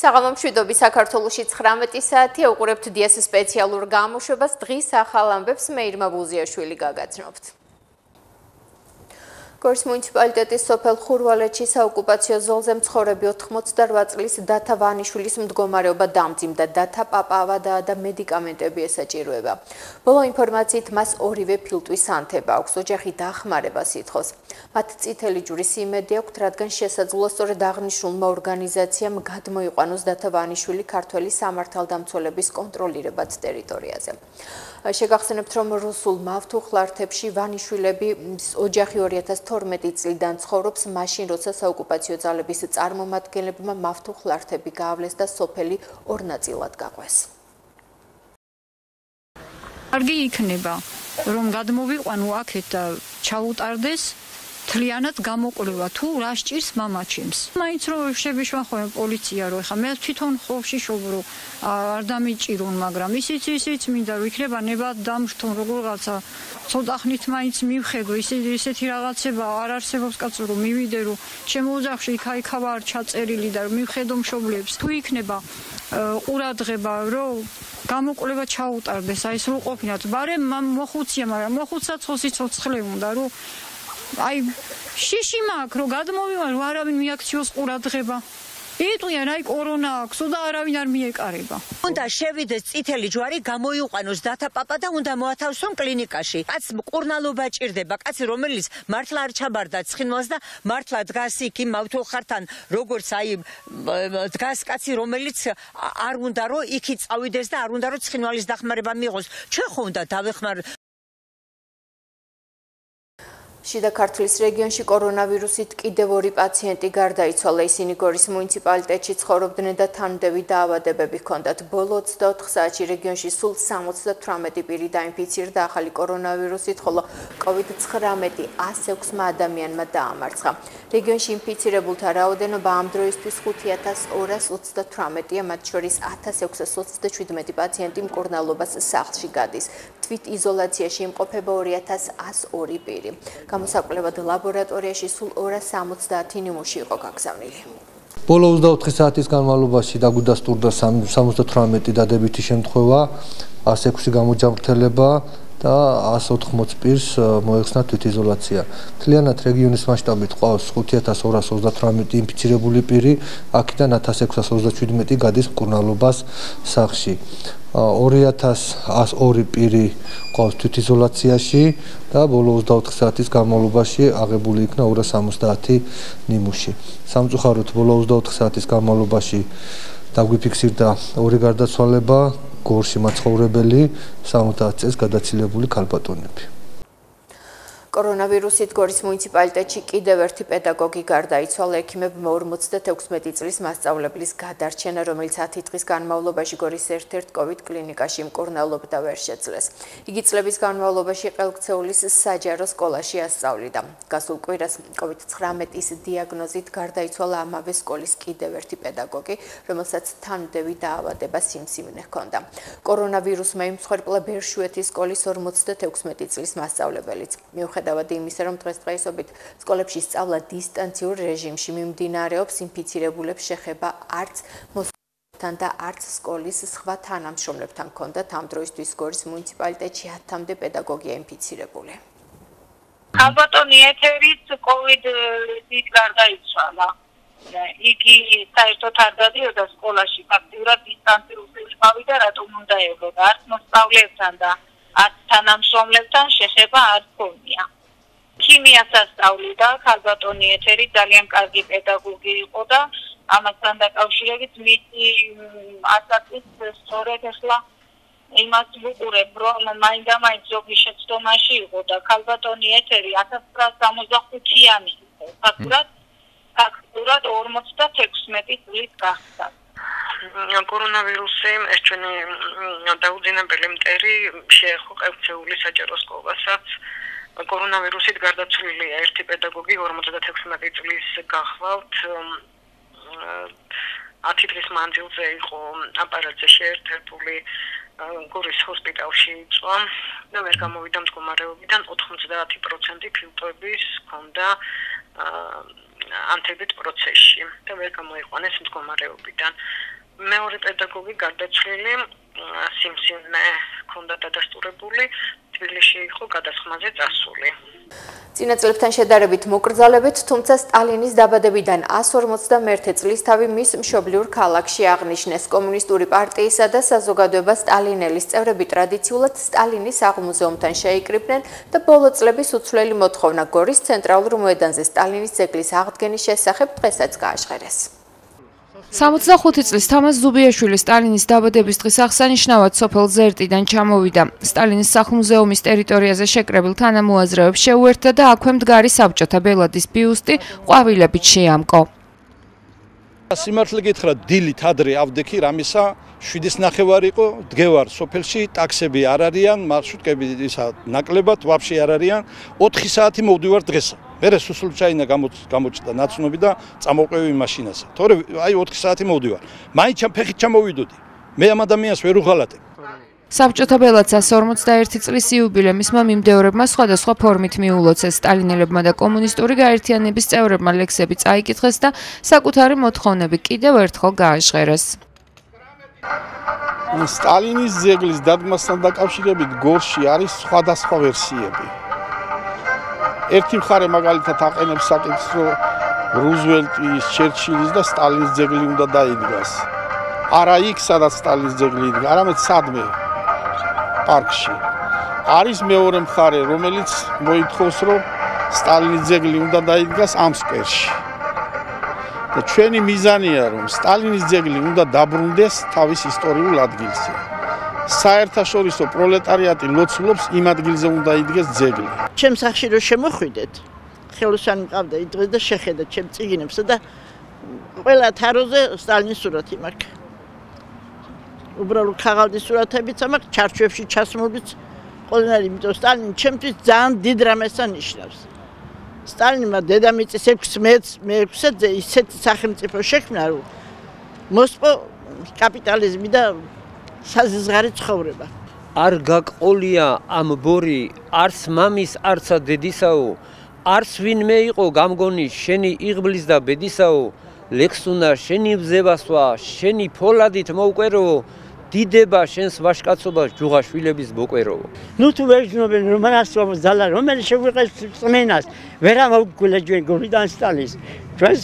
საღამომშვიდობის საქართველოში 19 საათია უყურებთ დიას სპეციალურ გამოშვებას დღის ახალ ამბებს მე ირმა ბუზიაშვილი გაგაცნობთ. გორის მუნიციპალიტეტის სოფელ ხურვალეთში საოკუპაციო ზოლზე მცხოვრები 88 წლის დათა ვანიშვილის მდგომარეობა დამძიმდა, დათა პაპავადაა და მედიკამენტები ესაჭიროება. ბოლო ინფორმაციით მას ორივე ფილტვის ანთება აქვს, ოჯახი დახმარებას ითხოვს. მათ წითელი ჯვრის იმედი აქვთ, რადგან შესაძლოა სწორედ აღნიშნულმა ორგანიზაციამ გადმოიყვანოს დათა ვანიშვილი ქართველი სამართალდამცველების კონტროლირებად ტერიტორიაზე. შეგახსენებთ, რომ რუსულ მავთუხლართებში ვანიშვილების ოჯახი 2012 წლიდან ცხოვრობს, მაშინ როცა საოკუპაციო ძალების წარმომადგენლებმა მავთუხლართები გაავლეს და სოფელი ორ ნაწილად გაყვეს. კარგი იქნება, რომ გადმოვიყვანო აქეთ და ჩაუტარდეს თლიანად გამოკვლევა თუ რა სჭირს მამაჩემს. მაინც რომ შევიშვან პოლიცია რო ეხა მე თვითონ ხოვში შობრო არ დამიჭირონ, მაგრამ ისიც მინდა რომ იქნება ნებად დამშთონ როგორღაცა ცოტა ხნით მაინც მივხედო ისეთი რაღაცება არ არსებობს კაცო რომ მივიდე რომ ჩემო ოჯახში იქა-იქავა არ ჩაწერილი და მივხედო მშობლებს თუ იქნება ყურადღება რომ გამოკვლევა ჩაუტარდეს აი სულ ყოფილად ბარე მოხუცია მაგრამ მოხუცაც ცოცხლე უნდა რომ აი შიში მაქვს რომ გადმოვივალ რომ არავინ მიაქციოს ყურადღება იტყვიან აი კორონა აქვს და არავინ არ მიეკარება. უნდა შევიდეს წითელი ჯვარი გამოიყვანოს დათა პაპა და უნდა მოათავსონ კლინიკაში. კაცს მკურნალობა ჭირდება, კაცი რომელიც მართლა არ ჩაბარდა ცხინვალს და მართლა დგას იქ იმ მავთუხლართან როგორც აი დგას კაცი რომელიც არ უნდა რომ იქი წავიდეს და არ უნდა რომ ცხინვალის დახმარება მიიღოს. ჩვენ ხო უნდა დავეხმარ შიდა ქართლის რეგიონში კორონავირუსით კიდევ 2 პაციენტი გარდაიცვალა. ისინი გორის მუნიციპალიტეტში ცხოვრობდნენ და თანმდევი დაავადებები ჰქონდათ. ბოლო 24 საათში რეგიონში სულ 78 პირი დაინფიცირდა ახალი კორონავირუსით, ხოლო COVID-19 106 ადამიანმა დაამარცხა. რეგიონში ინფიცირებულთა რაოდენობა ამ დროისთვის 5228-ია, მათ შორის 1627 პაციენტი მკურნალობას სახლში გადის. თვით იზოლაციაში იმყოფება 2102 პირი. გამოსაკვლევად ლაბორატორიაში სულ 270 ნიმუში იყო გაგზავნილი. ბოლო 24 საათის განმავლობაში დაგუდასტურდა 78 დადებითი შემთხვევა, 106 გამოჯანმრთელება და 180 პირს მოეხსნა თვითიზოლაცია. მთლიანად რეგიონის მასშტაბით ყავს 5238 ინფიცირებული პირი, აქედან 1627 გადის მკურნალობას სახლში. 2102 პირი ყავს თვითიზოლაციაში და ბოლო 24 საათის განმავლობაში აღებული იქნა 270 ნიმუში. სამწუხაროდ ბოლო 24 საათის განმავლობაში დაგვიფიქსირდა 2 გარდაცვალება, გორში მაცხოვრებელი 70 წელს გადაცილებული ქალბატონები. კორონავირუსით გორის მუნიციპალიტეტში კიდევ ერთი პედაგოგი გარდაიცვალა. ექიმებმა 56 წლის მასწავლებლის გადარჩენა, რომელიც 10 დღის განმავლობაში გორის ერთ-ერთ COVID კლინიკაში მკურნალობდა ვერ შეძლეს. იგი წლების განმავლობაში ყელქცეულის საჯარო სკოლაში ასწავლიდა. გასულ კვირას COVID-19-ის დიაგნოზით გარდაიცვალა ამავე სკოლის კიდევ ერთი პედაგოგი, რომელსაც თანმდევი დაავადება სიმსივნე ჰქონდა. კორონავირუსმა იმსხვერპლა ბერშვეთის სკოლის 56 წლის მასწავლებელიც. მიუხედავად იმისა, რომ დღესდღეობით სკოლებში სწავლა დისტანციურ რეჟიმში მიმდინარეობს, ინფიცირებულებს შეხება არც მოსწავლეებთან და არც სკოლის სხვა თანამშრომლებთან ჰქონდათ. ამ დროისთვის გორის მუნიციპალიტეტში 10-მდე პედაგოგია ინფიცირებული. ქალბატონი ეთერით COVID-ით გარდაიცვალა. იგი საერთოდ არ გადიოდა სკოლაში, ფაქტიურად დისტანციური ყავდა, რატომ უნდა ევლოდა არც მოსწავლეებთან და თანამშრომლებთან შეხება არ ჰქონია. ქიმიას ასწავლიდა, ქალბატონი ეთერი ძალიან კარგი პედაგოგი იყო და ამასთან დაკავშირებით მისი ასაკის სწორედ ახლა იმას ვუყურებ, რომ მაინდა-მაინც ზოგი შეცდომაში იყო და ქალბატონი ეთერი 1965-იანი იყო. ფაქტურად 56 წლის გახდა. კორონავირუსი ეს ჩვენი დაუძინებელი მტერი შეეხო ყელქცეული საჯარო სკოლასაც. კორონავირუსით გარდაცვლილია ერთი პედაგოგი 56 წლის გახლავთ. 10 დღის მანძილზე იყო აპარატზე შეერთებული გორის ჰოსპიტალში იწვა და ვერ გამოვიდა მდგომარეობიდან 90% ფილტვების ჰქონდა ანთებით პროცესში და ვერ გამოიყვანეს მდგომარეობიდან. მეორე პედაგოგი გარდაჭრილი სიმსივნე ჰქონდა დადასტურებული, თბილისში იყო გადასხმაზე წასული. წინა წლებთან შედარებით მოკრძალებით, თუმცა სტალინის დაბადებიდან 151 წლის თავი მის მშობლიურ ქალაქში აღნიშნეს. კომუნისტური პარტიისა და საზოგადოება სტალინელის წევრები ტრადიციულად სტალინის აღმუზეუმთან შეიკრიბნენ და ბოლო წლების უცვლელი მოთხოვნა გორის ცენტრალურ მოედანზე სტალინის ძეგლის აღდგენის შესახებ დღესაც გააჟღერეს. 65 წლის თამაზ ზუბიაშვილი სტალინის დაბადების დღის აღსანიშნავად სოფელ ზერტიდან ჩამოვიდა. სტალინის სახლ-მუზეუმის ტერიტორიაზე შეკრებილ თანამოაზრეებს შეუერთდა და აქვე მდგარი საბჭოთა ბელადის ბიუსტი ყვავილებით შეამკო. სიმართლე გითხრათ, დილით ადრე ავდექი რამისა 7:30 იყო, დგევარ სოფელში, ტაქსები არ არიან, მარშრუტკები ისა ნაკლებად ვაფშე არ არიან, 4 საათი მოვდივარ დღესა. მერე სუსლ ჩაინა გამოჭდა ნაცნობი და წამოვყევი მაშინაზე. თორე აი 4 საათი მოვდივარ. მაინც ფეხით ჩამოვიდოდი. მე ამ ადამიანს ვერ უღალატებ. საბჭოთა ბელადს 151 წლის იუბილემისმა მიმდევრებმა სხვადასხვა ფორმით მიულოცეს. სტალინელებმა და კომუნისტური გაერთიანების წევრებმა ლექსები წაიკითხეს და საკუთარი მოთხოვნები კიდევ ერთხელ გააჟღერეს. სტალინის ძეგლის დადგმასთან დაკავშირებით გორში არის სხვადასხვა ვერსიები. ერთი მხარე მაგალითად აყენებს საკითხს, რომ რუზველტის, ჩერჩილის და სტალინის ძეგლი უნდა დაიდგას. არა იქ, სადაც სტალინის ძეგლი იდგა, არამედ სადმე პარკში. არის მეორე მხარე, რომელიც მოითხოვს, რომ სტალინის ძეგლი უნდა დაიდგას ამ სკვერში. და ჩვენი მიზანია, რომ სტალინის ძეგლი უნდა დაბრუნდეს თავის ისტორიულ ადგილზე. საერთაშორისო პროლეტარიატი ლოცულობს იმ ადგილზე უნდა იდგეს ძეგლი. ჩემ სახლში რო შემოხვიდეთ, ხელოსანი მყავდა იმ დღეს და შეხედა ჩემ წიგნებსა და ყველა თაროზე სტალინის სურათი მაქვს. უბრალოდ ქაღალდის სურათებიც მაქვს, ჩარჩოებში ჩასმულიც ყველანაირი, იმიტომ სტალინი ჩემთვის ძალიან დიდ რამეს ანიშნავს. სტალინმა დედამიწის 6-ზე ისეთი სახელმწიფო შექმნა, რომ მოსპო კაპიტალიზმი და საზღარი ცხოვრება. არ გაკყოლია ამ ბორი არც მამის, არცა დედისაო, არც ვინმე იყო გამგონი შენი იღბლის და ბედისაო, ლექსუნა შენი ბზევასვა, შენი ფოლადით მოვკვერო, დიდება შენს ვაშკაცობას ჯუღაშვილების ბოკვერო. ნუ თუ ვეჯნობენ რომ არასწორებს ძალა რომელიც შეგვიყეს წმენას, ვერ ამოვგულა ჩვენ გორიდან სტალინს. ჩვენს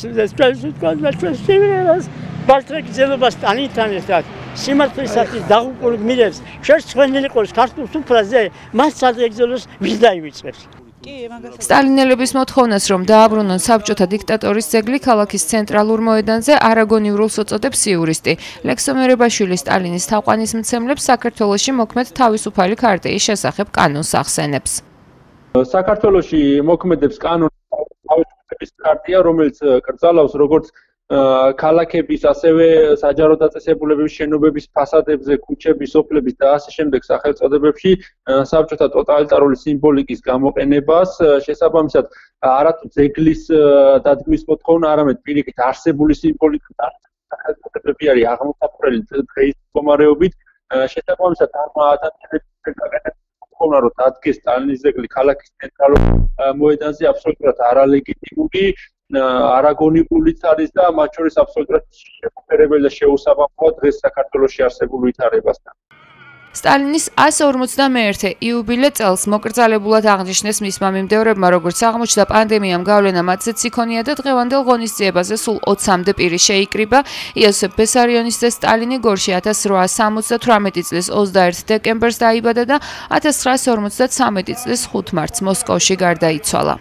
სიმღერას ბალტრეკიზელობა სტალინთან ერთად სიმართლისათვის დაღუპული გმირებს შეცვლილი ყოს ქართულ სუფრაზე მას სადღეგრძელოს ვის დაივიწყებს. სტალინელების მოთხოვნას, რომ დააბრუნონ საბჭოთა დიქტატორის ძეგლი ქალაქის ცენტრალურ მოედანზე არაგონიურულს უწოდებს იურისტი. ლექსომერებაშვილი სტალინის თაყვანისმცემლებს საქართველოში მოქმედ თავისუფალი ქარტიის შესახებ კანონს ახსენებს. საქართველოში მოქმედებს კანონი თავისუფლების ქარტია, რომელიც კრძალავს როგორც ქალაქების, ასევე საჯარო დაწესებულებების შენობების ფასადებზე, ქუჩების, სოფლების და ასე შემდეგ სახელწოდებებში საბჭოთა ტოტალიტარული სიმბოლიკის გამოყენებას, შესაბამისად არათუ ძეგლის დადგმის მოთხოვნა, არამედ პირიქით არსებული სიმბოლიკის სახელწოდებები არის აღმოსაფრელი დღეის მდგომარეობით, შესაბამისად ამ ადამიანების მოთხოვნა, რომ დადგეს სტალინის ძეგლი ქალაქის ცენტრალურ მოედანზე აბსოლუტურად არალეგიტიმური, არაგონიკულიც არის და მათ შორის აბსოლუტურად შეფერებელი და შეუსაბამოა დღეს საქართველოში არსებულ ვითარებასთან. სტალინის 151 იუბილე წელს მოკრძალებულად აღნიშნეს მისმა მიმდევრებმა, როგორც აღმოჩნდა პანდემიამ გავლენა მათზეც იქონია და დღევანდელ ღონისძიებაზე სულ 20-მდე პირი შეიკრიბა. იოსებ ბესარიონის ძე სტალინი გორში 1878 წლის 21 დეკემბერს დაიბადა და 1953 წლის 5 მარტს მოსკოვში გარდაიცვალა.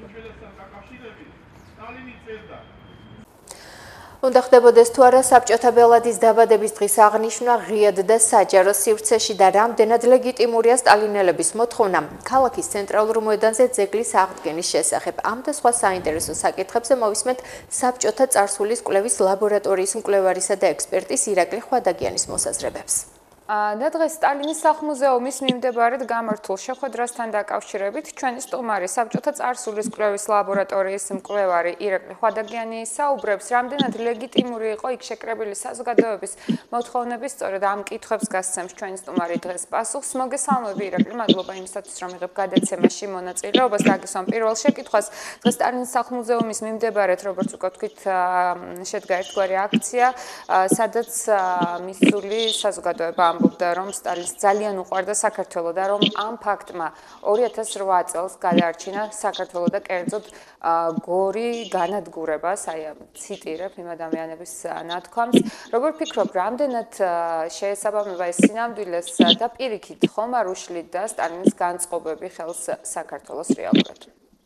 უნდა ხდებოდეს თუ არა საბჭოთა ბელადის დაბადების დღის აღნიშვნა ღიად და საჯარო სივრცეში და რამდენად ლეგიტიმურია სტალინელების მოთხოვნა ქალაქის ცენტრალურ მოედანზე ძეგლის აღდგენის შესახებ. ამ და სხვა საინტერესო საკითხებზე მოვისმენთ საბჭოთა წარსულის კვლევის ლაბორატორიის მკვლევარისა და ექსპერტის ირაკლი ხვადაგიანის მოსაზრებებს. და დღეს სტალინის სახლ-მუზეუმის მიმდებარედ გამართულ შეხვედრასთან დაკავშირებით ჩვენი სტუმარი საბჭოთა წარსულის კვლევის ლაბორატორიის მკვლევარი ირაკლი ხვადაგიანი საუბრებს, რამდენად ლეგიტიმური იყო იქ შეკრებილი საზოგადოების მოთხოვნების სწორედ ამ კითხვებს გასცემს ჩვენი სტუმარი დღეს პასუხს. მოგესალმები ირაკლი, მადლობა იმისათვის, რომ იღებ გადაცემაში მონაწილეობას. დაგესვამ პირველ შეკითხვას. დღეს სტალინის სახლ-მუზეუმის მიმდებარედ, როგორც უკვე თქვით, შედგა ერთგვარი აქცია, სადაც მისული საზოგადოება ამბობდა, რომ სტალინს ძალიან უყვარდა საქართველო და რომ ამ ფაქტმა 2008 წელს გადაარჩინა საქართველო და კერძოდ გორი განადგურებას, აი ციტირებ იმ ადამიანების ნათქვამს. როგორ ფიქრობ, რამდენად შეესაბამება ეს სინამდვილეს და პირიქით ხომ არ უშლიდა სტალინის განწყობები ხელს საქართველოს რეალურად?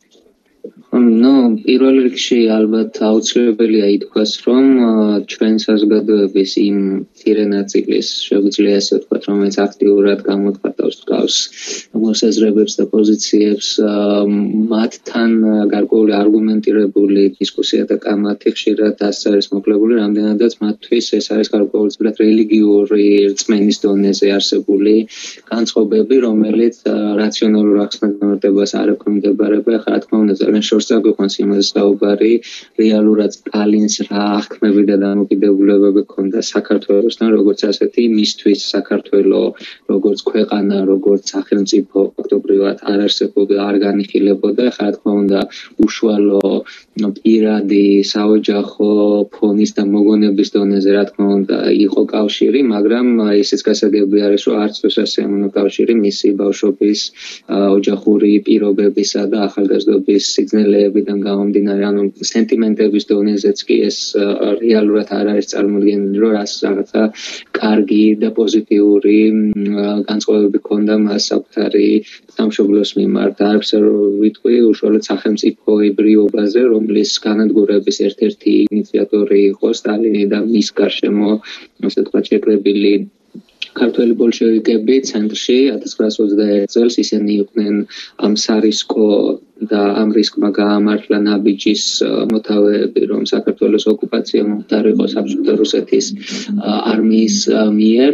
პირველ რიგში ალბათ აუცილებელია ითქვას, რომ ჩვენ საზოგადოების იმ მცირე ნაწილის, შეგვიძლია ასე ვთქვათ, რომელიც აქტიურად გამოხატავს გავს მოსაზრებებს და პოზიციებს, მათთან გარკვეული არგუმენტირებული დისკუსია და კამათი ხშირად ასე არის მოკლებული, რამდენადაც მათთვის ეს არის გარკვეულწილად რელიგიური რწმენის დონეზე არსებული განწყობები, რომელიც რაციონალურ ახსნაგდამატებას არ ექვემდებარება. ეხლა რა თქმა უნდა, ძალიან შორს წაგვიყვანს იმაზე საუბარი, რეალურად სტალინს რა აღქმები და დამოკიდებულებები ჰქონდა საქართველოსთან, როგორც ასეთი, მისთვის საქართველო, როგორც ქვეყანა, როგორც სახელმწიფო ფაქტობრივად არ არსებობდა, არ განიხილებოდა. ეხლა რა თქმა უნდა, უშუალო პირადი, საოჯახო ფონის და მოგონების დონეზე რა თქმა უნდა იყო კავშირი, მაგრამ ისიც გასაგები არის, რომ არც ასე ამონო კავშირი მისი ბავშვობის, ოჯახური პირობებისა და ახალგაზრდობის სიგნელებიდან გამომდინარე, ანუ სენტიმენტების დონეზეც კი ეს რეალურად არ არის წარმოდგენილი, რომ რაღაცა კარგი და პოზიტიური განწყობები ჰქონდა მას საკუთარი სამშობლოს მიმართ. არც არ ვიტყვი უშუალოდ სახელმწიფოებრიობაზე, რომლის განადგურების ერთ-ერთი ინიციატორი იყო სტალინი და მის გარშემო, ასე ვთქვათ, შეკრებილი ქართველი ბოლშევიკები ცენტრში 1921 წელს ისინი იყვნენ ამ სარისკო და ამ რისკმა გაამართლა ნაბიჯის მოთავეები, რომ საქართველოს ოკუპაცია მომხდარიყო საბჭოთა რუსეთის არმიის მიერ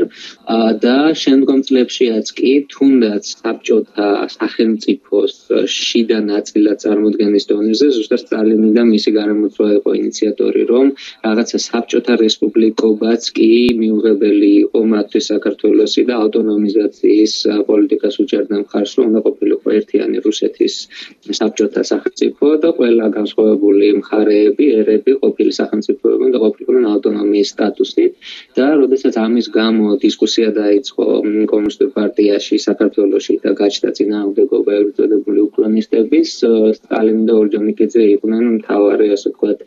და შემდგომ წლებშიაც კი თუნდაც საბჭოთა სახელმწიფოს შიდა ნაწილად წარმოდგენის დონეზე ზუსტად სტალინი და მისი გარემოწვა იყო ინიციატორი, რომ რაღაცა საბჭოთა რესპუბლიკობაც კი მიუღებელი იყო მათთვის საქართველოსი და ავტონომიზაციის პოლიტიკას უჭერდა მხარს, რომ უნდა ყოფილიყო ერთიანი რუსეთის საბჭოთა სახელმწიფო და ყველა განსხვავებული მხარეები, ერები ყოფილი სახელმწიფოებიდან და ყოფილიყო ავტონომიის სტატუსით და როდესაც ამის გამო დისკუსია დაიწყო კომუნისტურ პარტიაში საქართველოში და გაჩნდა წინააღმდეგობა ეგრეთ წოდებული უკრონისტების, სტალინი და ორჯონიკიძე იყვნენ მთავარი, ასე ვთქვათ,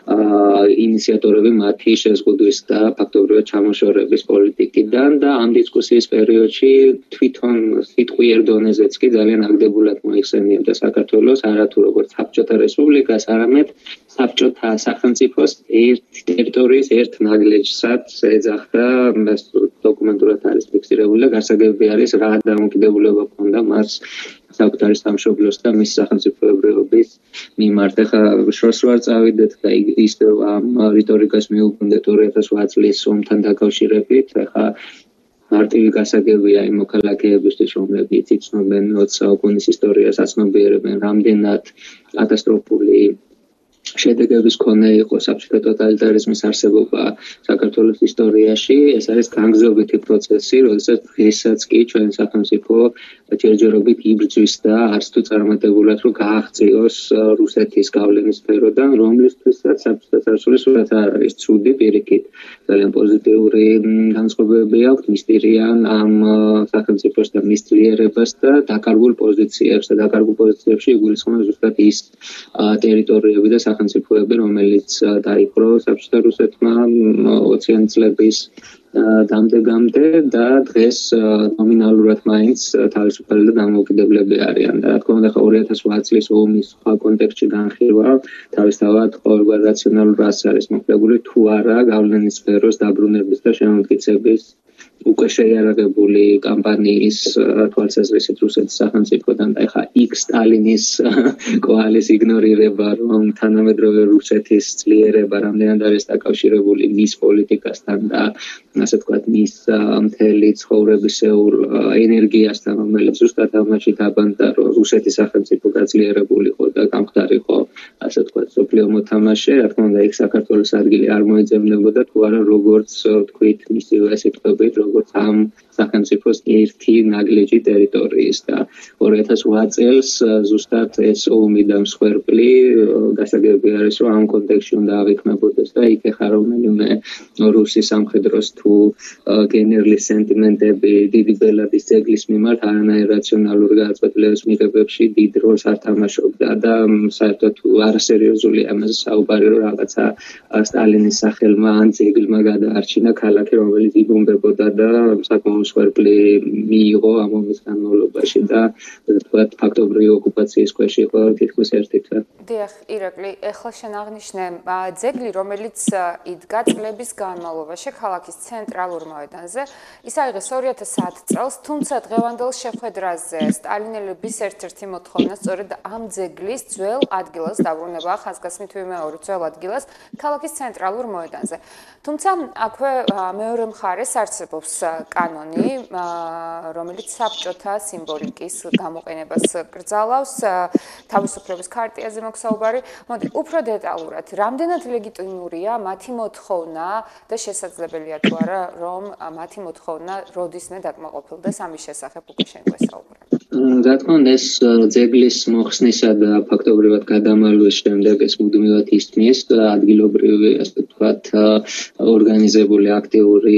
ინიციატორები მათი შეზღუდვის და ფაქტობრივად ჩამოშორების პოლიტიკიდან და ამ დისკუსიის პერიოდში თვითონ სიტყვიერ დონეზეც კი ძალიან აგდებულად მოიხსენიებდა საქართველოს არათუ როგორც საბჭოთა რესპუბლიკას, არამედ საბჭოთა სახელმწიფოს ერთ ტერიტორიის ერთ ნაგლეჯსაც ეძახდა, დოკუმენტურად არის ფიქსირებული და გასაგები არის რა დამოკიდებულება ჰქონდა მას საკუთარი სამშობლოს და მის სახელმწიფოებრიობის მიმართ. ეხლა შორს ვარ წავიდეთ და ის ამ რიტორიკას მიუგუნდეთ 2008 წლის ომთან დაკავშირებით. ეხლა მარტივი გასაგებია იმ მოქალაქეებისთვის, რომლებიც იცნობენ 20 საუკუნის ისტორიას, აცნობიერებენ, რამდენად კატასტროფული შედეგების მქონე იყო საბჭოთა ტოტალიტარიზმის არსებობა საქართველოს ისტორიაში. ეს არის განგზობითი პროცესი, როდესაც დღესაც კი ჩვენ სახელმწიფო ჯერჯერობით იბრძვის და არც თუ წარმატებულად რომ გააღწიოს რუსეთის გავლენის სფეროდან, რომლისთვისაც საბჭოთა წარსულის სურათ არ არის ცუდი, პირიქით ძალიან პოზიტიური განწყობები აქვს, მისდირიან ამ სახელმწიფოს და მის ძლიერებას და დაკარგულ პოზიციებს და დაკარგულ პოზიციებში იგულისხმება ზუსტად ის ტერიტორიები და სახელმწიფოები, რომელიც დაიპყრო საბჭოთა რუსეთმა 20-იანი წლების დამდეგამდე და დღეს ნომინალურად მაინც თავისუფალი და დამოუკიდებლები არიან. და რა თქმა უნდა, 2008 წლის ომის სხვა კონტექსტში განხილვა თავისთავად ყოველგვარ რაციონალურ რას არის მოკლებული თუ არა გავლენის სფეროს დაბრუნების და შემომტკიცების უკვე შეიარაღებული კამპანიის თვალსაზრისით რუსეთის სახელმწიფოდან და ეხა იქ სტალინის კოალის იგნორირება, რომ თანამედროვე რუსეთის ძლიერება რამდენად არის დაკავშირებული მის პოლიტიკასთან და ასე ვთქვათ მის მთელი ცხოვრებისეულ ენერგიასთან, რომელიც ზუსტად ამაში დაბანდა, რომ რუსეთის სახელმწიფო გაძლიერებულიყო და გამხდარიყო, ასე ვთქვათ, სოფლიო მოთამაშე, რა თქმა უნდა, იქ საქართველოს ადგილი არ მოეძებნებოდა, თუ არა როგორც ვთქვით, მისივე სიტყვებით, როგორც ამ სახელმწიფოს ერთი ნაგლეჯი ტერიტორიის და 2008 წელს ზუსტად ეს ომი და მსხვერპლი გასაგები არის, რომ ამ კონტექსტში უნდა ავიქმებოდეს და იქ ეხა რომელიმე რუსი სამხედროს თუ გენერლის სენტიმენტები დიდი ბელადის ძეგლის მიმართ არანაირ რაციონალური გადაწყვეტილების მიღებებში დიდ როლს არ თამაშობდა და საერთოდ არასერიოზული ამაზე საუბარი, რომ რაღაცა სტალინის სახელმა ან ძეგლმა გადაარჩინა ქალაქი, რომელიც იბომბებოდა და საკმაოდ მსხვერპლი მიიღო ამ ომის განმავლობაში და ვთქვათ ფაქტობრივი ოკუპაციის ქვეშ იყო თითქმის ერთი თვე. დიახ, ირაკლი, ეხლა შენ აღნიშნე ძეგლი, რომელიც იდგა წლების განმავლობაში ქალაქის ცენტრალურ მოედანზე. ის აიღეს 2010 წელს, თუმცა დღევანდელ შეხვედრაზე სტალინელების ერთ-ერთი მოთხოვნა სწორედ ამ ძეგლის ძველ ადგილას დაბრუნებაა, ხაზგასმით ვიმეორებ ძველ ადგილას ქალაქის ცენტრალურ მოედანზე. თუმცა აქვე მეორე მხარეს არსებობს კანონი, რომელიც საბჭოთა სიმბოლიკის გამოყენებას კრძალავს, თავისუფლების ქარტიაზე მოგსაუბარი. მოდი, უფრო დეტალურად, რამდენად ლეგიტიმურია მათი მოთხოვნა და შესაძლებელია თუ არა, რომ მათი მოთხოვნა როდისმე დაკმაყოფილდეს ამის შესახებ უკვე შენ გვესაუბრე. რა თქმა უნდა, ეს ძეგლის მოხსნისა და ფაქტობრივად გადამალვის შემდეგ ეს მუდმივად ისმის ადგილობრივი, ასე ვთქვათ, ორგანიზებული აქტიური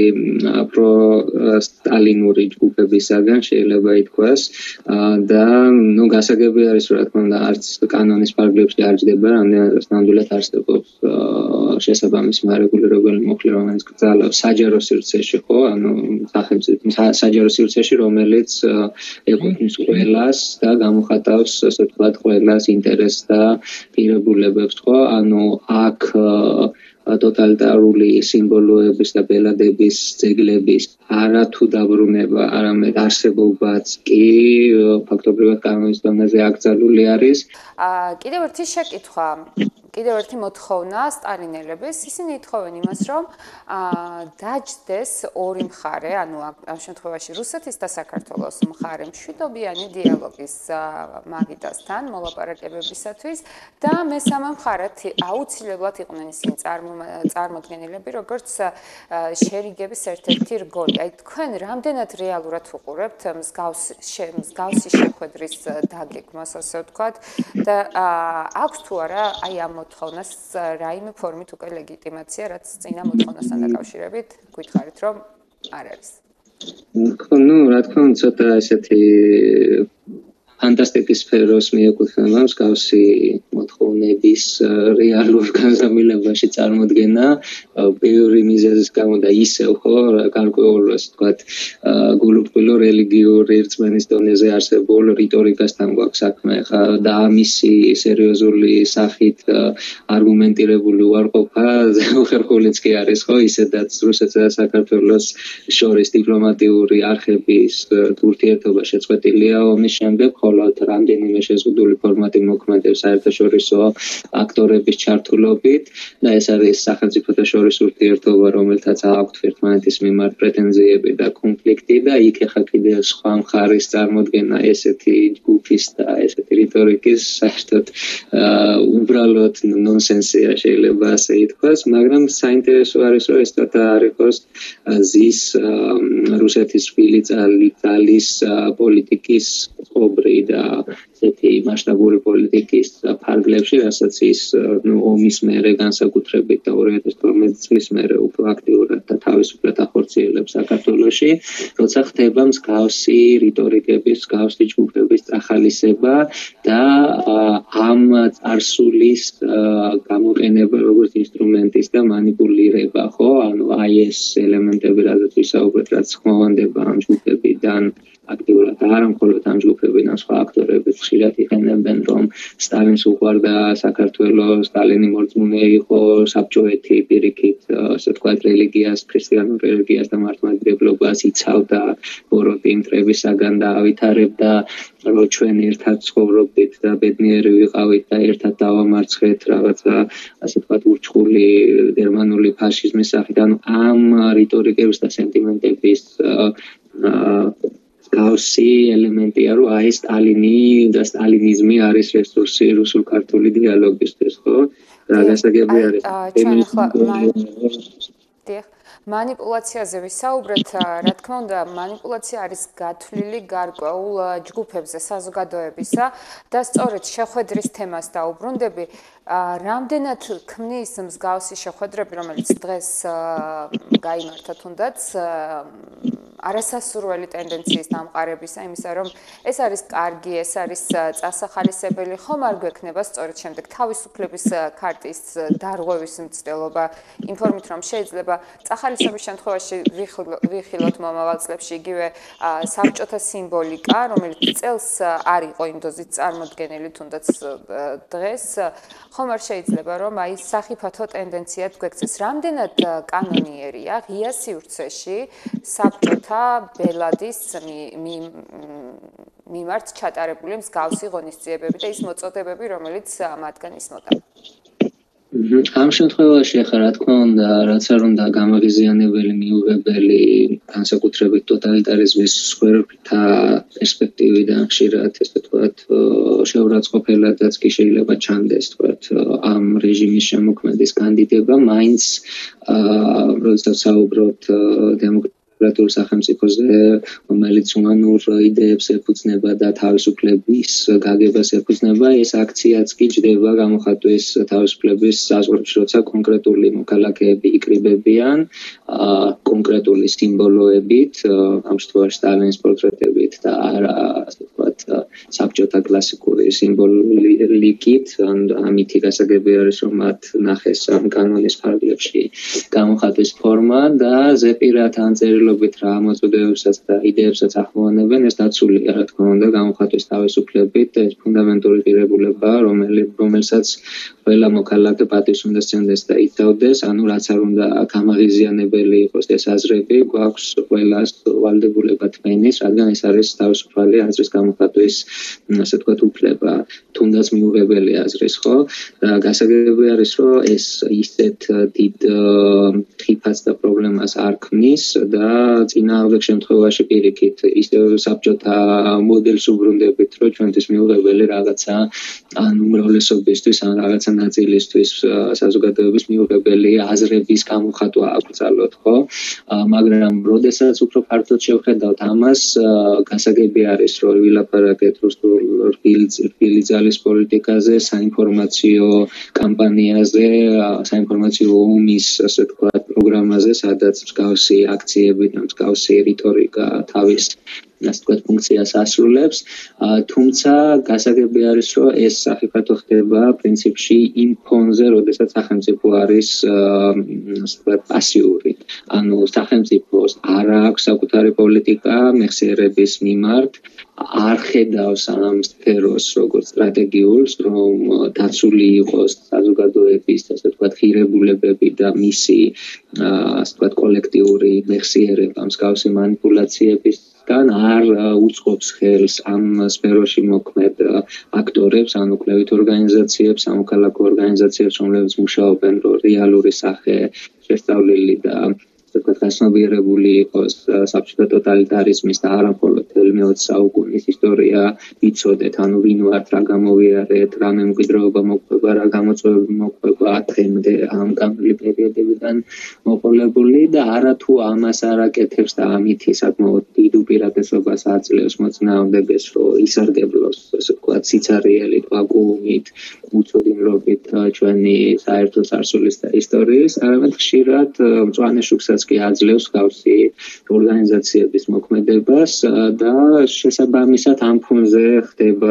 პრო-სტალინური ჯგუფებისაგან შეიძლება ითქვას და გასაგები არის, რომ რა თქმა უნდა, არც კანონის ფარგლებში არ ჯდება, ნამდვილად არსებობს შესაბამისი მარეგულირებელი მუხლი, რომელიც კრძალავს საჯარო სივრცეში, ხო, ანუ საჯარო სივრცეში, რომელიც ეკუთვნის ყველას და გამოხატავს, ასე ვთქვათ, ყველას ინტერესს და პირებულებებს, ხო, ანუ აქ ტოტალიტარული სიმბოლოების და ბელადების ძეგლების არათუ დაბრუნება, არამედ არსებობაც კი ფაქტობრივად კანონის დონეზე აკრძალული არის. კიდევ ერთი შეკითხვა, კიდევ ერთი მოთხოვნა სტალინელების, ისინი ითხოვენ იმას, რომ დაჯდეს ორი მხარე, ანუ ამ შემთხვევაში რუსეთის და საქართველოს მხარე მშვიდობიანი დიალოგის მაგიდასთან მოლაპარაკებებისათვის და მესამე მხარად აუცილებლად იყვნენ ისინი წარმოდგენილები, როგორც შერიგების ერთ-ერთი რგოლი. აი თქვენ რამდენად რეალურად უყურებთ მსგავსი შეხვედრის დაგეგმას, ასე ვთქვათ, და აქვს თუ არა აი ამ მოთხოვნას რაიმე ფორმით უკვე ლეგიტიმაცია, რაც წინა მოთხოვნასთან დაკავშირებით გვითხარით, რომ არ არის. ნუ, რა თქმა უნდა, ცოტა ესეთი ფანტასტიკის სფეროს მიეკუთვნება მსგავსი მოთხოვნების რეალურ განზრახებაში წარმოდგენა ბევრი მიზეზის გამო და ისევ ხო გარკვეულ ასე ვთქვათ გულუბრყვილო რელიგიური რწმენის დონეზე არსებულ რიტორიკასთან გვაქვს საქმე ხა და ამისი სერიოზული სახით არგუმენტირებული უარყოფა უხერხულიც კი არის ხო ისედაც რუსეთსა და საქართველოს შორის დიპლომატიური არხების ურთიერთობა შეწყვეტილია ომის შემდეგ ხოლოდ რამდენიმე შეზღუდული ფორმატი მოქმედებს საერთაშორისო აქტორების ჩართულობით და ეს არის სახელმწიფოთა შორის ურთიერთობა, რომელთაც აქვთ ერთმანეთის მიმართ პრეტენზიები და კონფლიქტი და იქ ახლა კიდევ სხვა მხარის წარმოდგენა ესეთი ჯგუფის და ესეთი რიტორიკის საერთოდ უბრალოდ ნონსენსია შეიძლება ასე ითქვას, მაგრამ საინტერესო არის რომ ეს არ იყოს ზის რუსეთის თბილი ძალის პოლიტიკის ობრი და ესეთი მასშტაბური პოლიტიკის ფარგლებში, რასაც ის ომის მერე განსაკუთრებით და 2012 წლის მერე უფრო აქტიურად და თავისუფლად ახორციელებს საქართველოში, როცა ხდება მსგავსი რიტორიკების, მსგავსი ჯგუფების წახალისება და ამ წარსულის გამოყენება როგორც ინსტრუმენტის და მანიპულირება, ხო? ანუ აი ეს ელემენტები, რაზეც ვისაუბრეთ, რაც ხმოვანდება ამ ჯგუფებიდან აქტიურად არა მხოლოდ ამ ჯგუფებიდან სხვა აქტორებიც ხშირად იყენებენ, რომ სტალინს უყვარდა საქართველოს, სტალინი მორწმუნე იყო, საბჭოეთი პირიქით, ასე ვთქვათ, რელიგიას, ქრისტიანულ რელიგიას და მართლმადიდებლობას იცავდა, ბოროტი მტრებისაგან და ავითარებდა, რომ ჩვენ ერთად ცხოვრობდით და ბედნიერი ვიყავით და ერთად დავამარცხეთ რაღაცა, ასე ვთქვათ, ურჩხული გერმანული ფაშიზმის სახით. ანუ ამ რიტორიკების და სენტიმენტების გავსი ელემენტია, რომ აი სტალინი და სტალინიზმი არის რესურსი რუსულ-ქართული დიალოგისთვის, ხო? და გასაგები არის. მანიპულაციაზე ვისაუბრეთ, რა თქმა უნდა, მანიპულაცია არის გათვლილი გარკვეულ ჯგუფებზე საზოგადოებისა და სწორედ შეხვედრის თემას დაუბრუნდები, რამდენად ქმნის მსგავსი შეხვედრები, რომელიც დღეს გაიმართა თუნდაც არასასურველი ტენდენციის დამყარებისა, იმისა, რომ ეს არის კარგი, ეს არის წასახალისებელი, ხომ არ გვექნება სწორედ შემდეგ თავისუფლების ქარტის დარღვევის მცდელობა, ინფორმით, რომ შეიძლება წახალისების შემთხვევაში ვიხილოთ მომავალ წლებში იგივე საბჭოთა სიმბოლიკა, რომელიც წელს არ იყო იმ დოზით წარმოდგენილი თუნდაც დღეს, ხომ არ შეიძლება, რომ აი სახიფათო ტენდენციად გვექცეს. რამდენად კანონიერია ღია სივრცეში საბჭოთა ბელადის მიმართ ჩატარებული მსგავსი ღონისძიებები და ის მოწოდებები, რომელიც მათგან ისმოდა. ამ შემთხვევაში ახლა რა თქმა უნდა, რაც არ უნდა გამაღიზიანებელი, მიუღებელი, განსაკუთრებით ტოტალიტარიზმის სფეროთა პერსპექტივიდან ხშირად, ესე ვთქვათ, შეურაცხყოფელადაც კი შეიძლება ჩანდეს, ვთქვათ, ამ რეჟიმის შემოქმედის კანდიდატება, მაინც როდესაც საუბრობთ დემოკრატიულ სახელმწიფოზე, რომელიც ჰუმანურ idეებს ეფუძნება და თავისუფლების გაგებას ეფუძნება, ეს აქციაც კი ჯდება გამოხატვის თავისუფლების საზღვრებში, როცა კონკრეტული მოქალაქეები იკრიბებიან, კონკრეტული სიმბოლოებით, ამ შემთხვევაში სტალინის პორტრეტებით და არა, ასე ვთქვათ, საბჭოთა კლასიკური სიმბოლიკით, ამითი გასაგები არის, რომ მათ ნახეს ამ კანონის ფარგლებში გამოხატვის ფორმა და ზეპირად ან წერილობით რა მოწოდებებსაც და იდეებსაც ახმოვანებენ, ეს დაცულია, რა თქმა უნდა, გამოხატვის თავისუფლებით, ეს ფუნდამენტური ღირებულება, რომელსაც ყველა მოქალაქე პატივს უნდა სცემდეს და იცავდეს, ანუ რაც არ უნდა გამაღიზიანებელი იყოს ეს აზრები, გვაქვს ყველას ვალდებულება თმენის, რადგან ეს არის თავისუფალი აზრის გამოხატვის, ასე ვთქვათ, უფლება, თუნდაც მიუღებელი აზრის, ხო? და გასაგები არის, რომ ეს ისეთ დიდ ხიფათს და პრობლემას არ ქმნის და წინააღმდეგ შემთხვევაში პირიქით ისევ საბჭოთა მოდელს უბრუნდებით, რომ ჩვენთვის მიუღებელი რაღაცა ან უმრავლესობისთვის ან რაღაცა ნაწილისთვის საზოგადოების მიუღებელი აზრების გამოხატვა აკრძალოთ, ხო? მაგრამ როდესაც უფრო ფართოდ შევხედავთ ამას, გასაგები არის, რომ ვილაპარაკეთ რუსულ რბილი ძალის პოლიტიკაზე, საინფორმაციო კამპანიაზე, საინფორმაციო ომის, ასე ვთქვათ, პროგრამაზე, სადაც მსგავსი აქციები და მსგავსი რიტორიკა თავის, ასე ვთქვათ, ფუნქციას ასრულებს, თუმცა გასაგები არის, რომ ეს სახიფათო ხდება პრინციპში იმ ფონზე, როდესაც სახელმწიფო არის, ასე ვთქვათ, პასიური. ანუ სახელმწიფოს არ აქვს საკუთარი პოლიტიკა მეხსიერების მიმართ, არ ხედავს ამ სფეროს როგორც სტრატეგიულს, რომ დაცული იყოს საზოგადოების, ასე ვთქვათ, ღირებულებები და მისი, ასე ვთქვათ, კოლექტიური მეხსიერება მსგავსი მანიპულაციების და არ უწყობს ხელს ამ სფეროში მოქმედ აქტორებს, ანუ კლევით ორგანიზაციებს, სამოქალაქო ორგანიზაციებს, რომლებიც მუშაობენ, რომ რეალური სახე შესწავლილი და გასნობიერებული იყოს საბჭოთა ტოტალიტარიზმის და არა მხოლოდ 20 საუკუნის ისტორია იცოდეთ, ანუ ვინ ვართ, რა გამოვიარეთ, რა მემკვიდრეობა მოყვება, რა გამოწვევები მოყვება დღემდე ამ განვლილი პერიოდებიდან მოყოლებული და არა თუ ამას არ აკეთებს და ამითი საკმაოდ დიდ უპირატესობას აძლევს მოწინააღმდეგეს, რომ ისარგებლოს, ასე ვთქვათ, სიცარიელით, ვაკუუმით, უწოდინრობით ჩვენი საერთო წარსულის და ისტორიის, არამედ ხშირად მწვანე შუქსაც კი აძლევს გავსი ორგანიზაციების მოქმედებას და შესაბამისად ამ ფონზე ხდება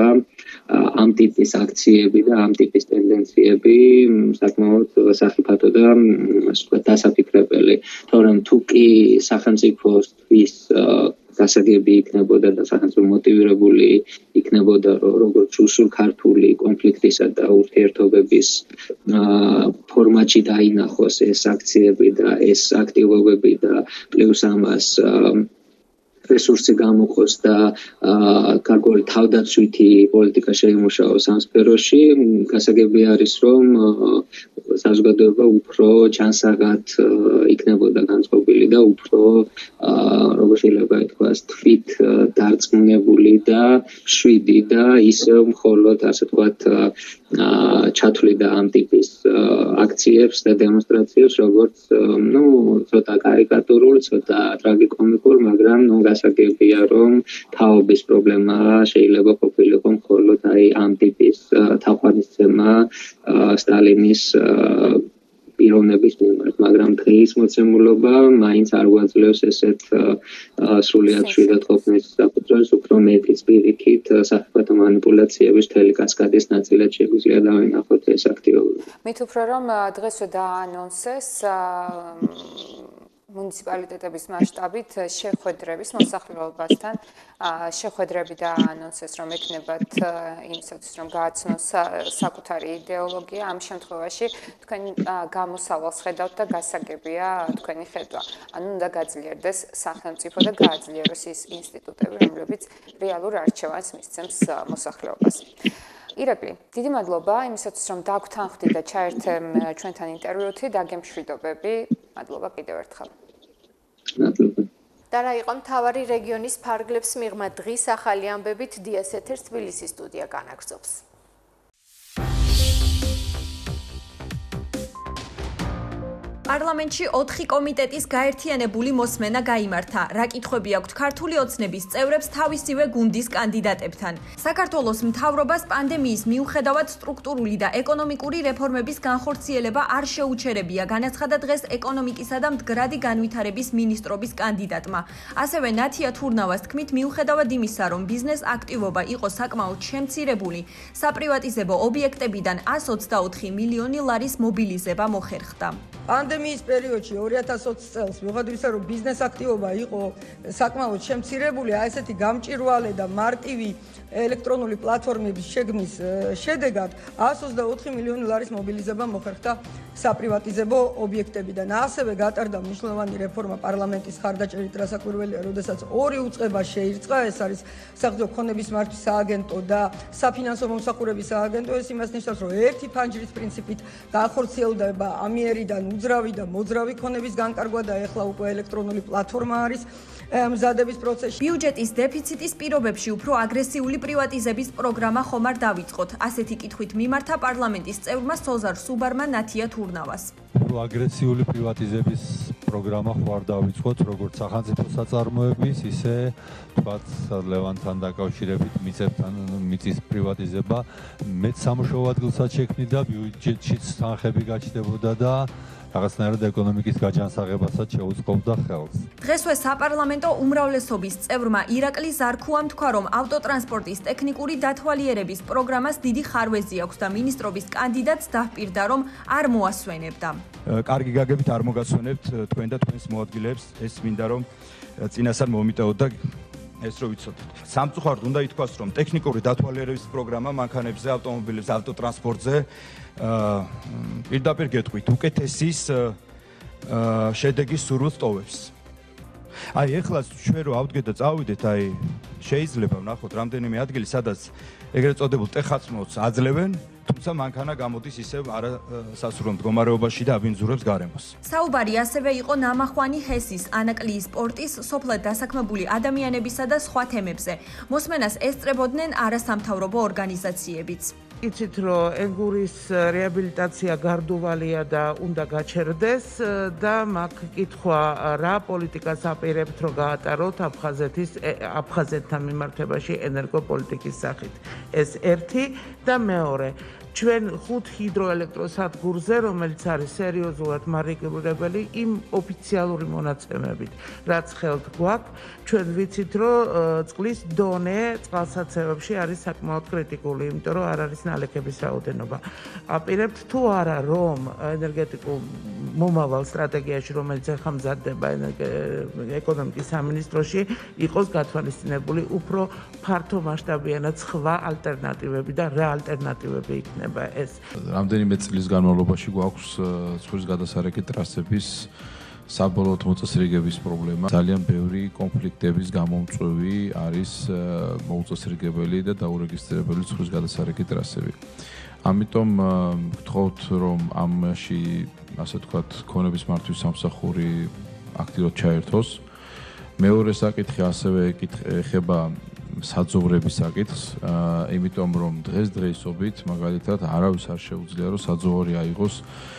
ამ ტიპის აქციები და ამ ტიპის ტენდენციები საკმაოდ სახიფათო და ასე ვთქვათ დასაფიქრებელი, თორემ თუ კი სახელმწიფოსთვის გასაგები იქნებოდა და სახელმწიფო მოტივირებული იქნებოდა როგორც უსულ ქართული კონფლიქტისა და ურთიერთობების ფორმატში დაინახოს ეს აქციები და ეს აქტივობები და პლუს ამას რესურსი გამოყოს და გარკვეული თავდაცვითი პოლიტიკა შეიმუშაოს ამ სფეროში, გასაგები არის, რომ საზოგადოება უფრო ჯანსაღად იქნებოდა განწყობილი და უფრო როგორ შეიძლება ითქვას, თვით დარწმუნებული და შვიდი და ისევ მხოლოდ ასე ვთქვათ ჩათვლიდა ამ ტიპის აქციებს და დემონსტრაციებს, როგორც ცოტა კარიკატურულ, ცოტა ტრაგიკომიკურ, მაგრამ გასაგებია, რომ თაობის პრობლემა შეიძლება ყოფილიყო მხოლოდ ამ ტიპის თაყვანისცემა სტალინის პიროვნების მიმართ, მაგრამ დღის მოცემულობა მაინც არ გვაძლევს ესეთ სრულიად შვიდად ყოფნის საფუძველს, უფრო მეტი სპირიტით საფრთხე манипуляციების მთელი კასკადის ნაწილად შეგვიძლია დავინახოთ ეს აქტივობები. მით უფრო რომ დღესვე დაანონსეს მუნიციპალიტეტების მასშტაბით შეხვედრების მოსახლეობასთან შეხვედრები დაანონსეს, რომ ეკნებათ იმისათვის, რომ გააცნოს საკუთარი იდეოლოგია. ამ შემთხვევაში თქვენ გამოსავალს ხედავთ და გასაგებია თქვენი ხედვა. ანუ უნდა გაძლიერდეს სახელმწიფო და გააძლიეროს ის ინსტიტუტები, რომლებიც რეალურ არჩევანს მისცემს მოსახლეობას. ირაკლი, დიდი მადლობა იმისათვის, რომ დაგვრთანხმდით და ჩაერთე ჩვენთან ინტერვიუთი, დაგემშვიდობები. მადლობა კიდევ ერთხელ. და რა იყო მთავარი რეგიონის ფარგლებს მიღმა დღის ახალი ამბებით დიას ეთერს თბილისის სტუდია განაგრძობს. პარლამენტში 4 კომიტეტის გაერთიანებული მოსმენა გაიმართა. რა კითხვები აქვთ ქართული ოცნების წევრებს თავისივე გუნდის კანდიდატებთან. საქართველოს მთავრობას პანდემიის მიუხედავად სტრუქტურული და ეკონომიკური რეფორმების განხორციელება არ შეუჩერებია, განაცხადა დღეს ეკონომიკისა და მდგრადი განვითარების მინისტრობის კანდიდატმა. ასევე ნათია თურნავას თქმით, მიუხედავად იმისა, რომ ბიზნეს აქტივობა იყო საკმაოდ შემცირებული, საპრივატიზებო ობიექტებიდან 124 მილიონი ლარის მობილიზება მოხერხდა. პანდემიის პერიოდში 2020 წელს, მიუხედავად იმისა, რომ ბიზნეს აქტივობა იყო საკმაოდ შემცირებული, ესეთი გამჭვირვალე და მარტივი ელექტრონული პლატფორმების შეგმის შედეგად 124 მილიონი ლარის მობილიზება მოხერხდა საპრივატიზებო ობიექტებიდან. ასევე გატარდა მნიშვნელოვანი რეფორმა პარლამენტის ხარდაჭერით, რასაკვირველია, როდესაც ორი უწყება შეირწყა, ეს არის სახელმწიფო ქონების მართვის სააგენტო და საფინანსო მომსახურების სააგენტო. ეს იმას ნიშნავს, რომ ერთი ფანჯრის პრინციპით განხორციელდება ამიერიდან უძრავი და მოძრავი ქონების განკარგვა და ეხლა უკვე ელექტრონული პლატფორმა არის მზადების პროცესში. ბიუჯეტის დეფიციტის პირობებში უფრო აგრესიული პრივატიზების პროგრამა ხომ არ დავიწყოთ? ასეთი კითხვით მიმართა პარლამენტის წევრმა სოზარ სუბარმა ნათია თურნავას. აგრესიული პრივატიზების პროგრამა ხო არ დავიწყოთ, როგორც სახელმწიფო საწარმოების, ისე თქვათ ლევანთან დაკავშირებით მიწის პრივატიზება. მეც სამუშაო ადგილსაც შექმნიდა, ბიუჯეტშიც თანხები გაჩნდებოდა და რაღაცნაირად ეკონომიკის გაჯანსაღებასაც შეუწყობდა ხელს. დღესვე საპარლამენტო უმრავლესობის წევრმა ირაკლი ზარქუამ თქვა, რომ ავტოტრანსპორტის ტექნიკური დათვალიერების პროგრამას დიდი ხარვეზი აქვს და მინისტრობის კანდიდატს დაჰპირდა, რომ არ მოასვენებდა. კარგი გაგებით არ მოგასვენებთ თქვენ და თქვენს მოადგილეებს, ეს მინდა რომ წინასწარ მომიტევოთ და ეს რო ვიცოდეთ. სამწუხაროდ უნდა ითქვას, რომ ტექნიკური დათვალიერების პროგრამა მანქანებზე, ავტომობილებზე, ავტოტრანსპორტზე პირდაპირ გეტყვით, უკეთესის შედეგის სურვილს ტოვებს. აი, ეხლა ჩვენ რო ავდგეთ და წავიდეთ, აი, შეიძლება ვნახოთ რამდენიმე ადგილი, სადაც ეგრეთ წოდებულ ტეხაცმოც აძლევენ, თუმცა მანქანა გამოდის ისევ არასასურველ მდგომარეობაში და აბინძურებს გარემოს. საუბარი ასევე იყო ნამახვანი ჰესის, ანაკლიის სპორტის, სოფლად დასაქმებული ადამიანებისა და სხვა თემებზე. მოსმენას ესწრებოდნენ არასამთავრობო ორგანიზაციებიც. იცით, რომ ენგურის რეაბილიტაცია გარდუვალია და უნდა გაჩერდეს და მაგ კითხვა რა პოლიტიკას აპირებთ, რომ გაატაროთ აფხაზეთთან მიმართებაში ენერგოპოლიტიკის სახით. ეს ერთი და მეორე. ჩვენ 5 ჰიდროელექტროსადგურზე, რომელიც არის სერიოზულად მარეგულირებელი იმ ოფიციალური მონაცემებით, რაც ხელთ გვაქვს, ჩვენ ვიცით, რომ წყლის დონე წყალსაცავებში არის საკმაოდ კრიტიკული, იმიტომ რომ არ არის ნალექების რაოდენობა. აპირებთ თუ არა, რომ ენერგეტიკულ მომავალ სტრატეგიაში, რომელიც ახლა მზადდება ეკონომიკის სამინისტროში, იყოს გათვალისწინებული უფრო ფართო მასშტაბიანად სხვა ალტერნატივები და რა ალტერნატივები იქნება ეს. რამდენიმე წლის განმავლობაში გვაქვს ცხვრის გადასარეკე ტრასების საბოლოოდ მოწესრიგების პრობლემა. ძალიან ბევრი კონფლიქტების გამომწვევი არის მოუწესრიგებელი და დაურეგისტრირებელი ცხვრის გადასარეკე ტრასები. ამიტომ ვთხოვთ, რომ ამაში, ასე ვთქვათ, ქონების მართვის სამსახური აქტიურად ჩაერთოს. მეორე საკითხი ასევე ეხება საძოვრების საკითხს, იმიტომ რომ დღესდღეობით მაგალითად არავის არ შეუძლია რომ საძოვარი აიღოს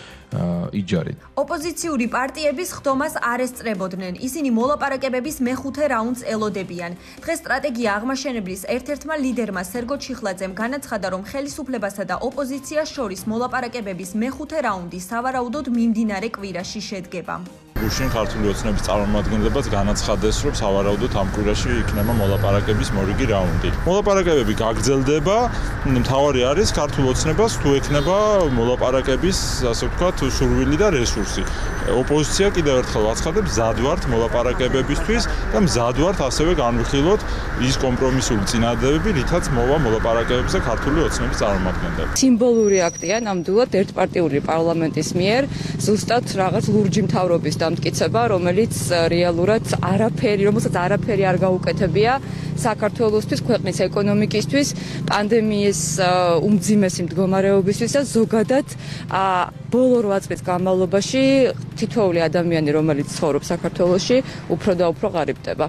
იჯარით. ოპოზიციური პარტიების ხდომას არ ესწრებოდნენ. ისინი მოლაპარაკებების მეხუთე რაუნდს ელოდებიან. დღეს სტრატეგია აღმაშენებლის ერთ-ერთმა ლიდერმა სერგო ჩიხლაძემ განაცხადა, რომ ხელისუფლებასა და ოპოზიციას შორის მოლაპარაკებების მეხუთე რაუნდი სავარაუდოდ მიმდინარე კვირაში შედგება. გუშინ ქართული ოცნების წარმომადგენლებაც განაცხადეს, რომ სავარაუდოდ ამ კვირაში იქნება მოლაპარაკების მორიგი რაუნდი. მოლაპარაკებები გაგრძელდება, მთავარი არის ქართულ ოცნებას თუ ექნება მოლაპარაკების, ასე ვთქვათ, სურვილი და რესურსი. ოპოზიცია კიდევ ერთხელ ვაცხადებს, მზად ვართ მოლაპარაკებებისთვის და მზად ვართ ასევე განვიხილოთ ის კომპრომისული წინადადებები, რითაც მოვა მოლაპარაკებებზე ქართული ოცნების წარმომადგენლები. სიმბოლური აქტია ნამდვილად ერთპარტიული პარლამენტის მიერ ზუსტად რაღაც ლურჯი მთავრობის დამტკიცება, რომელიც რეალურად რომელსაც არაფერი არ გაუკეთებია საქართველოსთვის, ქვეყნის ეკონომიკისთვის, პანდემიის უმძიმესი მდგომარეობისთვის და ზოგადად ბოლო 8 წლის განმავლობაში თითოეული ადამიანი, რომელიც ცხოვრობს საქართველოში, უფრო და უფრო ღარიბდება.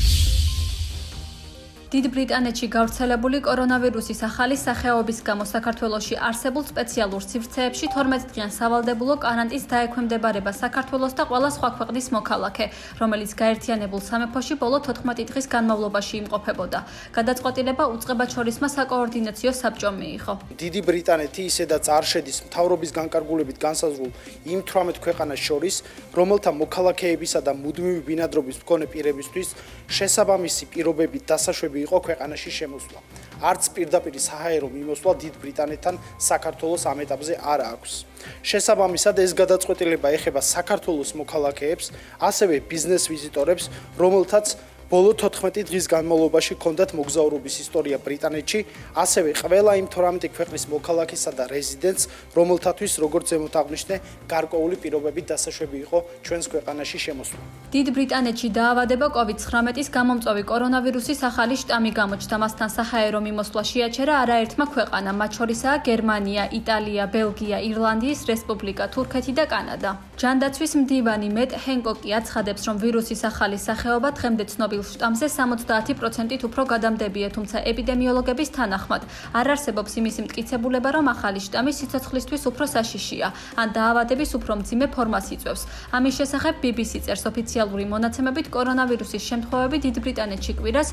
დიდ ბრიტანეთში გავრცელებული კორონავირუსის ახალი სახეობის გამო საქართველოში არსებულ სპეციალურ სივრცეებში 12 დღიან სავალდებულო კარანტინს დაექვემდებარება საქართველოს და ყველა სხვა ქვეყნის მოქალაქე, რომელიც გაერთიანებულ სამეფოში ბოლო 14 დღის განმავლობაში იმყოფებოდა. გადაწყვეტილება უწყებაჩორისმა საკოორდინაციო საბჭომ მიიღო. დიდი ბრიტანეთი ისედაც არ შედის მთავრობის განკარგულებით განსაზღვრულ იმ 18 ქვეყანას შორის, რომელთა მოქალაქეებისა და მუდმივი ბინადრობის მქონე პირებისთვის შესაბამისი პირობებით დასაშვები იყო ქვეყანაში შემოსვლა. არც პირდაპირ საჰაერო მიმოსვლა დიდ ბრიტანეთთან საქართველოს ამ ეტაპზე არ აქვს. შესაბამისად ეს გადაწყვეტილება ეხება საქართველოს მოქალაქეებს, ასევე ბიზნეს ვიზიტორებს, რომელთაც ბოლო 14 დღის განმავლობაში ჰქონდათ მოგზაურობის ისტორია ბრიტანეთში, ასევე ყველა იმ 18 ქვეყნის მოქალაქესა და რეზიდენტს, რომელთათვის როგორც ზემოთ აღნიშნე, გარკვეული პირობებით დასაშვები იყო ჩვენს ქვეყანაში შემოსვლა. დიდ ბრიტანეთში დაავადება COVID-19-ის გამომწვევი კორონავირუსის ახალი შტამი გამოჩნდა, მასთან საჰაერო მიმოსვლა შეაჩერა არაერთმა ქვეყანამ, მათ შორისაა გერმანია, იტალია, ბელგია, ირლანდიის რესპუბლიკა, თურქეთი და კანადა. ჯანდაცვის მდივანი მეტ ჰენკოკი აცხადებს, რომ ვირუსის ახალი სახეობა დღემდე ცნობილი შტამზე 70% უფრო გადამდებია, თუმცა ეპიდემიოლოგების თანახმად არ არსებობს იმისი მტკიცებულება, რომ ახალი შტამი სიცოცხლისთვის უფრო საშიშია, ან დაავადების უფრო მძიმე ფორმას იწვევს. ამის შესახებ BBC წერს, ოფიციალური მონაცემებით კორონავირუსის შემთხვევები დიდ ბრიტანეთში კვირას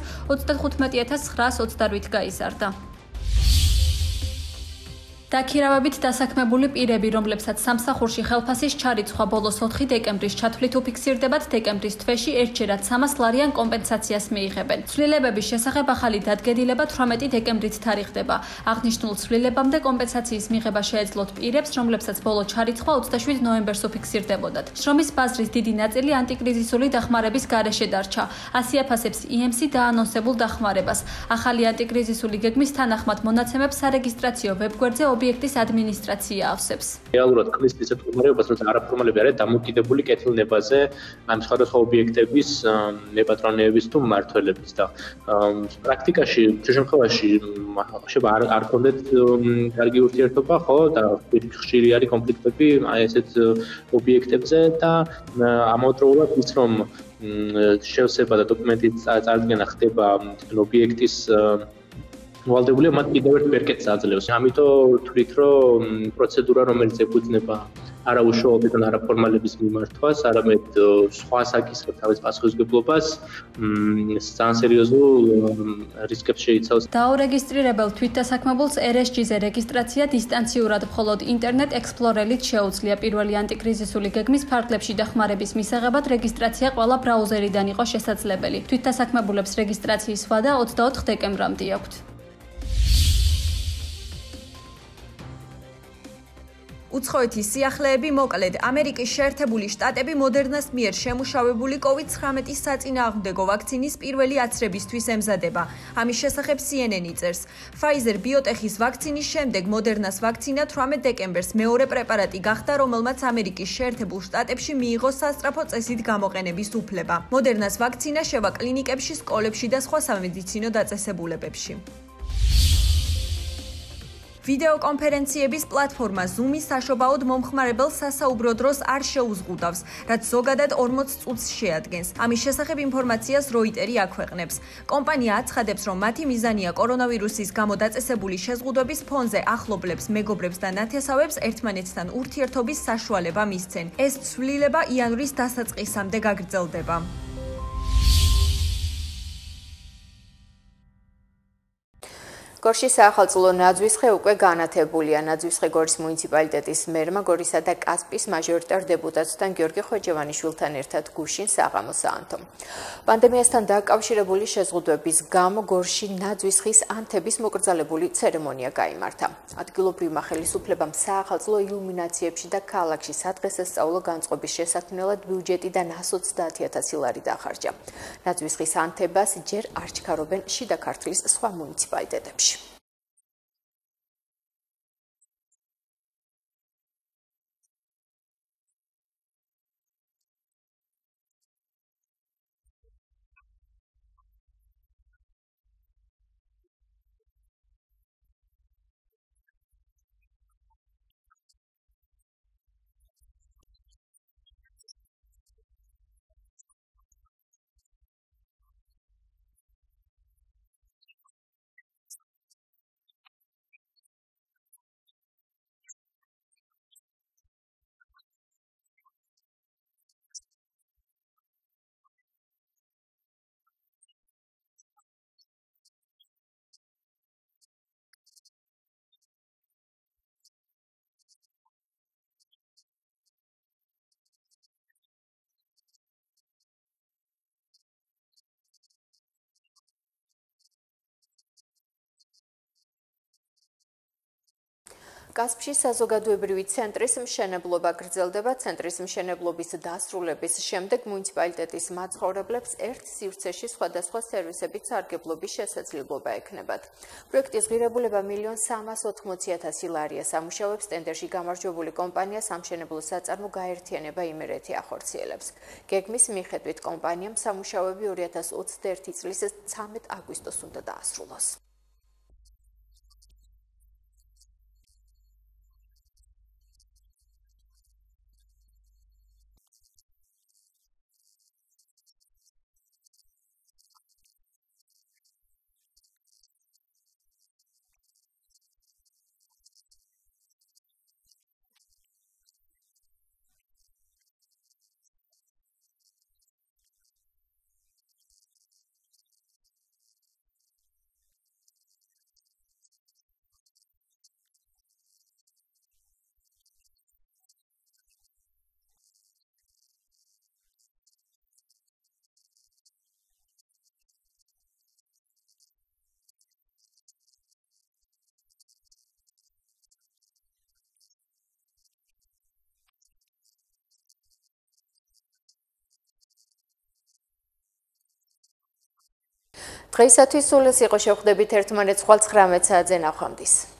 35928 გაიზარდა. დაქირავებით დასაქმებული პირები, რომლებსაც სამსახურში ხელფასის ჩარიცხვა ბოლოს 4 დეკემბრის ჩათვლით უფიქსირდებათ, დეკემბრის თვეში ერთჯერად 300 ლარიან კომპენსაციას მიიღებენ. ცვლილებების შესახებ ახალი დადგენილება 18 დეკემბრით თარიღდება. აღნიშნულ ცვლილებამდე კომპენსაციის მიღება შეეძლოთ პირებს, რომლებსაც ბოლო ჩარიცხვა 27 ნოემბერს უფიქსირდებოდათ. შრომის ბაზრის დიდი ნაწილი ანტიკრიზისული დახმარების გარეშე დარჩა. ასიაფასებს EMC დაანონსებულ დახმარებას. ახალი ანტიკრიზისული გეგმის თანახმად მონაცემებს სარეგისტრაციო ვებგვერდზე ობიექტის ადმინისტრაცია ავსებს. რეალურად ქმნის ისეთ მდგომარეობას, რომ არაფორმალები არის დამოკიდებული კეთილნებაზე, ამ სხვადასხვა ობიექტების მეპატრონეების თუ მმართველების და პრაქტიკაში შემთხვევაში შეიძლება არ გქონდეთ კარგი ურთიერთობა, ხო, და ხშირი არის კონფლიქტები ესეთ ობიექტებზე და ამავდროულად ის რომ შევსება და დოკუმენტის წარდგენა ხდება ობიექტის ვალდებულია მათ კიდევ ერთ ბერკეტს აძლევს. ამიტომ ვთვლით, რომ პროცედურა, რომელიც ეფუძნება არა უშუალოდ არაფორმალების მიმართვას, არამედ სხვა საკისრებ თავის პასუხისმგებლობას ძალიან სერიოზულ რისკებს შეიცავს. დაურეგისტრირებელ თვითდასაქმებულს RSG-ზე რეგისტრაცია დისტანციურად მხოლოდ ინტერნეტ ექსპლორერით შეუძლია. პირველი ანტიკრიზისული გეგმის ფარგლებში დახმარების მისაღებად რეგისტრაცია ყველა ბრაუზერიდან იყო შესაძლებელი. თვითდასაქმებულებს რეგისტრაციის ვადა 24 დეკემბრამდე აქვთ. უცხოეთის სიახლეები მოკლედ. ამერიკის შეერთებული შტატები მოდერნას მიერ შემუშავებული COVID-19 საწინააღმდეგო ვაქცინის პირველი აცრებისთვის ემზადება. ამის შესახებ CNN წერს. Pfizer BioNTech-ის ვაქცინის შემდეგ მოდერნას ვაქცინა 18 დეკემბერს მეორე პრეპარატი გახდა, რომელმაც ამერიკის შეერთებულ შტატებში მიიღო სასწრაფო წესით გამოყენების უფლება. მოდერნას ვაქცინა შევა კლინიკებში, სკოლებში და სხვა სამედიცინო დაწესებულებებში. ვიდეოკონფერენციების პლატფორმა Zoom-ი საშობაოდ მომხმარებელს სასაუბრო დროს არ შეუზღუდავს, რაც ზოგადად 40 წუთს შეადგენს. ამის შესახებ ინფორმაციას Reuters აქვეყნებს. კომპანია აცხადებს, რომ მათი მიზანია კორონავირუსის გამო დაწესებული შეზღუდვების ფონზე ახლობლებს, მეგობრებს და ნათესავებს ერთმანეთთან ურთიერთობის საშუალება მისცენ. ეს ცვლილება იანვრის დასაწყისამდე გაგრძელდება. გორში საახალწლო ნაძვისხე უკვე განათებულია. ნაძვისხე გორის მუნიციპალიტეტის მერმა გორისა და კასპის მაჟორიტარ დეპუტატთან გიორგი ხვეჯევანიშვილთან ერთად გუშინ საღამო საანთო. პანდემიასთან დაკავშირებული შეზღუდვების გამო გორში ნაძვისხის ანთების მოკრძალებული ცერემონია გაიმართა. ადგილობრივმა ხელისუფლებამ საახალწლო ილუმინაციებში და ქალაქში სადღესასწაულო განწყობის შესაქმნელად ბიუჯეტიდან 130,000 ლარი დახარჯა. ნაძვისხის ანთებას ჯერ არ ჩქარობენ შიდა ქართლის სხვა მუნიციპალიტეტებში. კასპში საზოგადოებრივი ცენტრის მშენებლობა გრძელდება. ცენტრის მშენებლობის დასრულების შემდეგ მუნიციპალიტეტის მაცხოვრებლებს ერთ სივრცეში სხვადასხვა სერვისებით სარგებლობის შესაძლებლობა ექნებათ. პროექტის ღირებულება 1,380,000 ლარია. სამუშაოებს ტენდერში გამარჯვებული კომპანია სამშენებლო საწარმო გაერთიანება იმერეთი ახორციელებს. გეგმის მიხედვით კომპანიამ სამუშაოები 2021 წლის 13 აგვისტოს უნდა დაასრულოს. დღეისათვის სულ ეს იყო. შევხვდებით ერთმანეთს ხვალ 19 საათზე ნახვამდის.